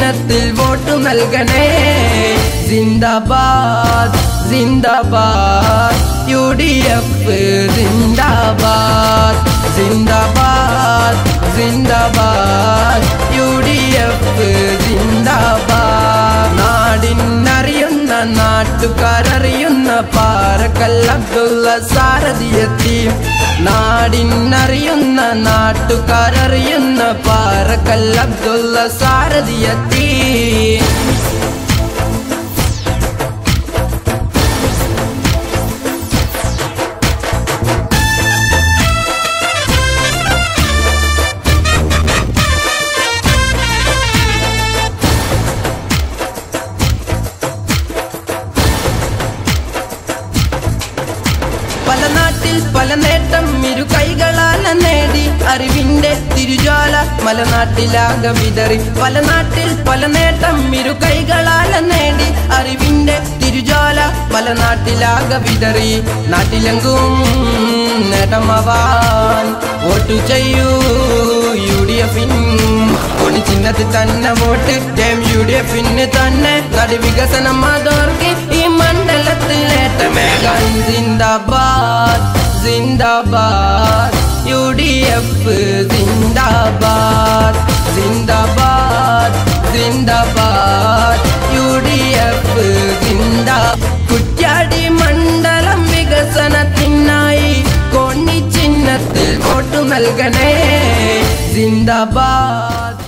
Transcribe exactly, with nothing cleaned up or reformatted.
ചിഹ്നത്തിൽ വോട്ട് നൽകണേ. സിന്ദാബാദ് സിന്ദാബാദ് യു ഡി എഫ് സിന്ദാബാദ്. സിന്ദാബാദ് സിന്ദാബാദ് യു ഡി എഫ് സിന്ദാബാദ്. നാടിനറിയുന്ന നാട്ടുകാരറിയുന്ന പാറക്കൽ അബ്ദുള്ള സാരഥിയെത്തി. നാടിനറിയുന്ന നാട്ടുകാരറിയുന്ന പാറക്കൽ അബ്ദുള്ള സാരഥിയെത്തി. പല നാട്ടിൽ പല നേട്ടം ഇരു കൈകളാല നേടി. അറിവിന്റെ തിരുജ്വാല മലനാട്ടിലാകെ വിതറി. പല നാട്ടിൽ പല നേട്ടം ഇരു കൈകളാല നേടി. അറിവിന്റെ തിരുജ്വാല മലനാട്ടിലാകെ വിതറി. നാട്ടിലെങ്കും നേട്ടമാവാൻ വോട്ട് ചെയ്യൂ യു ഡി എഫിൻ. ഒരു ചിഹ്നത്തിൽ തന്നെ വോട്ട് ജയം യു ഡി എഫിന് തന്നെ. നാട് വികസനം അതോർക്ക് ഈ മണ്ഡലത്തിൽ നേട്ടമേകാൻ. സിന്ദാബാദ് സിന്ദാബാദ് യു ഡി എഫ് സിന്ദാബാദ്. സിന്ദാബാദ് സിന്ദാബാദ് യു ഡി എഫ് സിന്ദാബാദ്. കുറ്റ്യാടി മണ്ഡലം വികസനത്തിനായി കോണി ചിഹ്നത്തിൽ വോട്ട് നൽകണേ. സിന്ദാബാദ്.